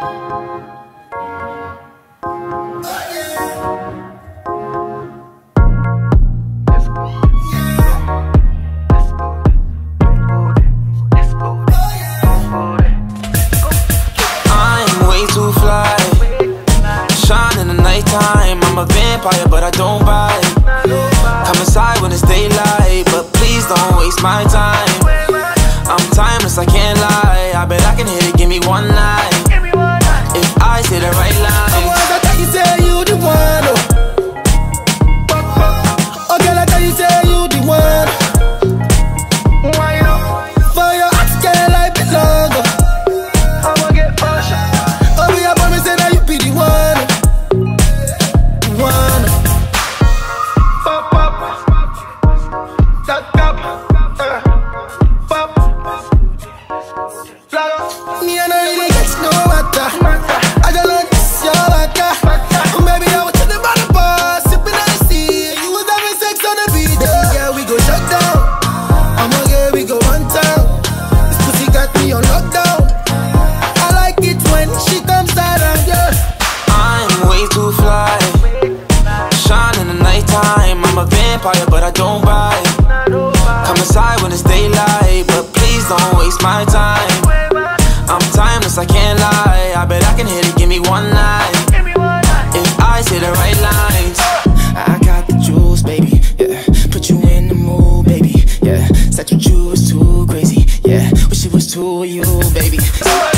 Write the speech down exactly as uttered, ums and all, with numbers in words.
I'm a vampire, but I don't bite. Come inside when it's daylight, but please don't waste my time. I'm timeless, I can't lie. I bet I can hit it, give me one night. If I say the right line. I thought you say you the one. Oh, girl, I thought you say you the one. For your heart, girl, I belong. I'ma get passion. Oh, we are promised that you be the one. One. Pop, pop. That top. Uh. Pop. Flower. Me and I really get no matter. I just learned this, your vodka. Maybe I was chilling by the bar, sipping on the sea. You was having sex on the beat. Yeah, we go shut down. I'ma get, we go one time. This pussy got me on lockdown. I like it when she comes around, yeah. I'm way too fly. Shine in the nighttime. I'm a vampire, but I don't bite. Come inside when it's daylight, but please don't waste my time. I'm timeless, I can't lie. I bet I can hit it, give me one night. If I say the right lines. I got the juice, baby, yeah. Put you in the mood, baby, yeah. Said your juice too crazy, yeah. Wish it was two of you, baby.